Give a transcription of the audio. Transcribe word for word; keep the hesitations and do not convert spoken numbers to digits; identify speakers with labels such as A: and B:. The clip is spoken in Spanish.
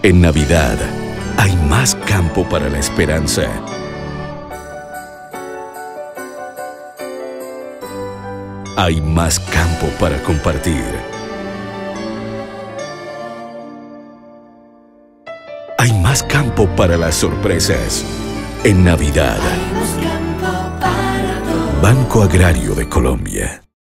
A: En Navidad, hay más campo para la esperanza. Hay más campo para compartir. Hay más campo para las sorpresas. En Navidad, Banco Agrario de Colombia.